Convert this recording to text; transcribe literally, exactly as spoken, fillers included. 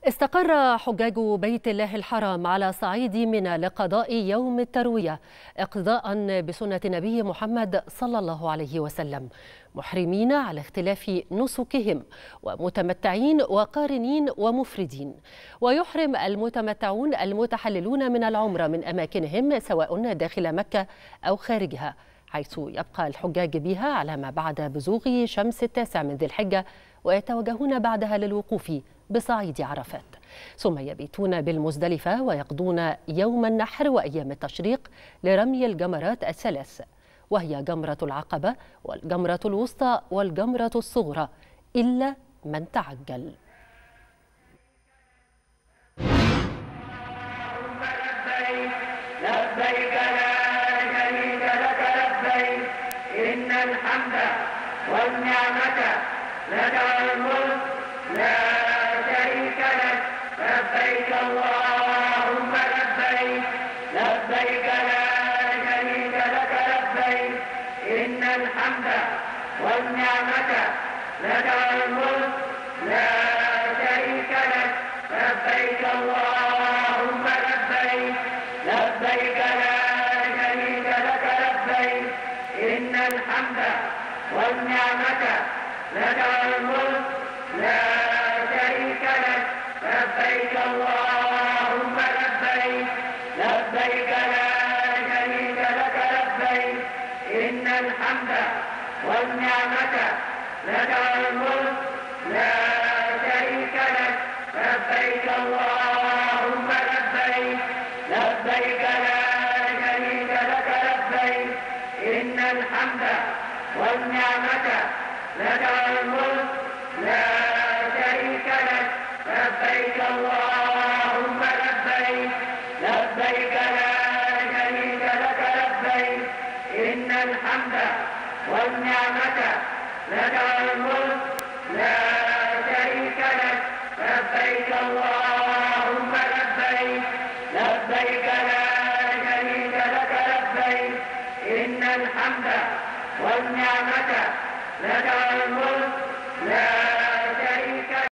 استقر حجاج بيت الله الحرام على صعيد منى لقضاء يوم التروية اقتداء بسنة النبي محمد صلى الله عليه وسلم، محرمين على اختلاف نسكهم ومتمتعين وقارنين ومفردين. ويحرم المتمتعون المتحللون من العمرة من أماكنهم سواء داخل مكة أو خارجها، حيث يبقى الحجاج بها على ما بعد بزوغ شمس التاسع من ذي الحجة، ويتوجهون بعدها للوقوف بصعيد عرفات، ثم يبيتون بالمزدلفة ويقضون يوم النحر وأيام التشريق لرمي الجمرات الثلاث، وهي جمرة العقبة والجمرة الوسطى والجمرة الصغرى، إلا من تعجل. لبيك لا شريك لك لبيك إن الحمد والنعمة لك والملك لا شريك لك لبيك اللهم لبيك لبيك لا شريك لك لبيك إن الحمد والنعمة لك والملك لا شريك لك لبيك اللهم لبيك لبيك لا شريك لك لبيك إن الحمد والنعمة لك والملك لا شريك لك لبيك اللهم لبيك لبيك لا شريك لك لبيك إن الحمد والنعمة لك والملك لا شريك لك لبيك اللهم لبيك لبيك لا شريك لك لبيك إن الحمد والنعمة لك والملك لا شريك لك لبيك اللهم لبيك لبيك لا شريك لك لبيك إن الحمد والنعمة لك والملك لا شريك لك لبيك اللهم لبيك لبيك لا شريك لك لبيك إن الحمد والنعمة لك والملك لا